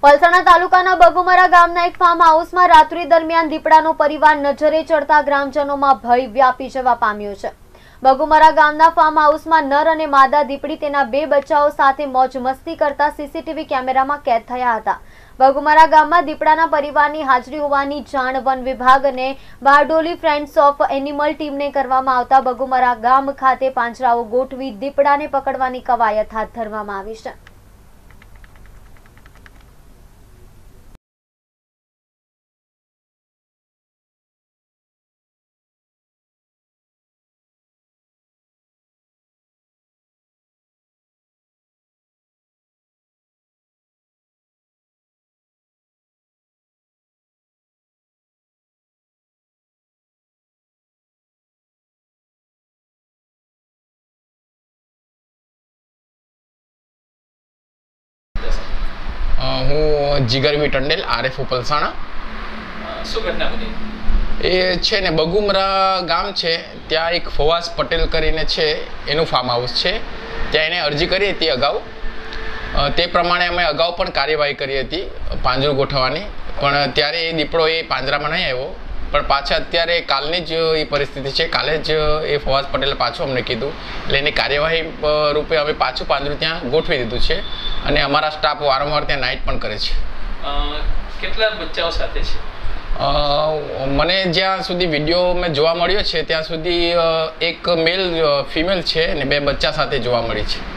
પલસાણા તાલુકાના બગુમરા ગામના એક ફાર્મ હાઉસમાં રાત્રિ દરમિયાન દીપડાનો પરિવાર નજરે ચડતા ગ્રામજનોમાં ભય વ્યાપી જવા પામ્યો છે। બગુમરા ગામના ફાર્મ હાઉસમાં નર અને માદા દીપડી તેના 2 બચ્ચાઓ સાથે મોજ મસ્તી કરતા સીસીટીવી કેમેરામાં કેદ થયા હતા। બગુમરા ગામમાં દીપડાના પરિવારની હાજરી હોવાની જાણ વન વિભાગ અને બારડોલી ફ્રેન્ડ્સ ઓફ એનિમલ ટીમને કરવામાં આવતા બગુમરા ગામ ખાતે પાંજરાઓ ગોઠવી દીપડાને પકડવાની કવાયત હાથ ધરવામાં આવી છે। હું જીગરવી ટંડેલ આરએફ પલસાણા। શું ઘટના બની? એ છે ને બગુમરા ગામ છે, ત્યાં એક ફવાઝ પટેલ કરીને છે, એનું ફાર્મ હાઉસ છે। ત્યાં એને અરજી કરી હતી અગાઉ, તે પ્રમાણે અમે અગાઉ પણ કાર્યવાહી કરી હતી પાંજરો ગોઠવવાની, પણ ત્યારે એ દીપડો એ પાંજરામાં નહીં આવ્યો। પણ પાછા અત્યારે કાલની જ એ પરિસ્થિતિ છે, કાલે જ એ ફવાઝ પટેલે પાછું અમને કીધું, એટલે એની કાર્યવાહી રૂપે અમે પાછું પાંજરું ત્યાં ગોઠવી દીધું છે અને અમારા સ્ટાફ વારંવાર ત્યાં નાઇટ પણ કરે છે। કેટલા બચ્ચાઓ સાથે છે? મને જ્યાં સુધી વિડીયો મેં જોવા મળ્યો છે ત્યાં સુધી એક મેલ ફિમેલ છે અને 2 બચ્ચા સાથે જોવા મળી છે।